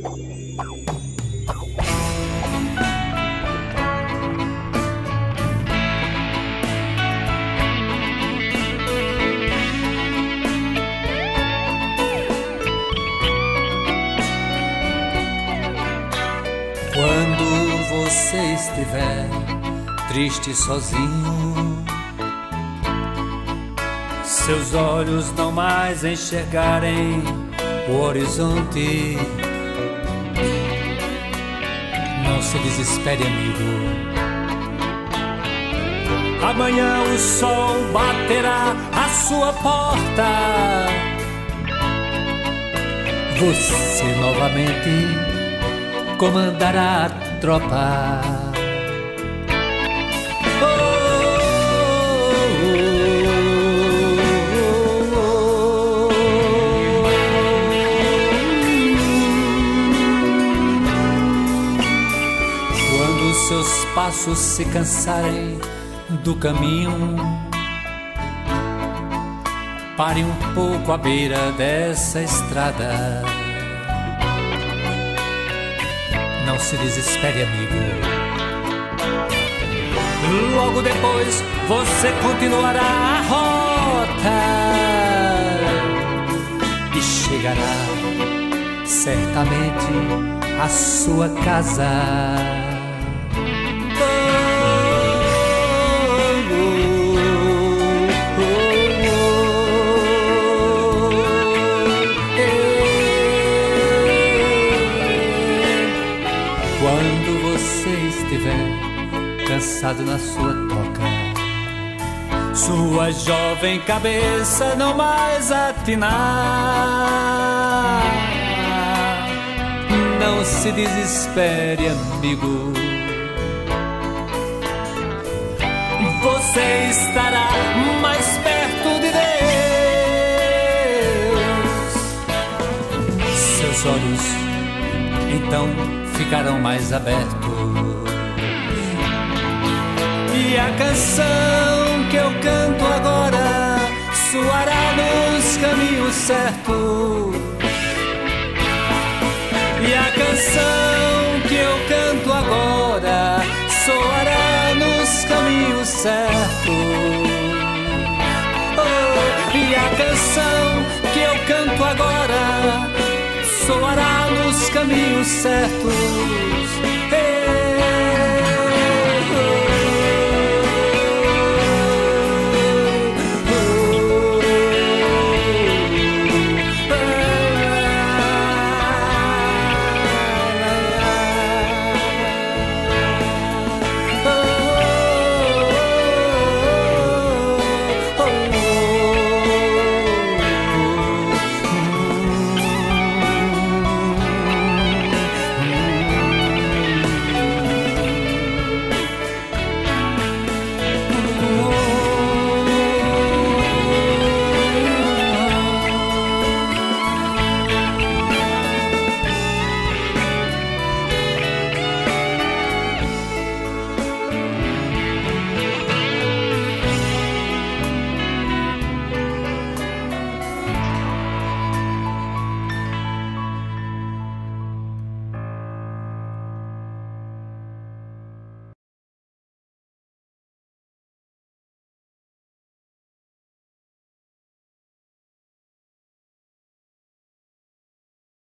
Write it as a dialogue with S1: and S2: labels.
S1: Quando você estiver triste sozinho, seus olhos não mais enxergarem o horizonte, não se desespere, amigo. Amanhã o sol baterá à sua porta. Você novamente comandará a tropa. Quando seus passos se cansarem do caminho, pare um pouco à beira dessa estrada. Não se desespere, amigo. Logo depois você continuará a rota e chegará certamente à sua casa. Quando você estiver cansado na sua toca, sua jovem cabeça não mais atinar, não se desespere, amigo. Você estará mais perto de Deus. Seus olhos então ficarão mais abertos, e a canção que eu canto agora soará nos caminhos certos. E a canção que eu canto agora soará nos caminhos certos. Oh, e a canção que eu canto agora soará nos caminhos certos.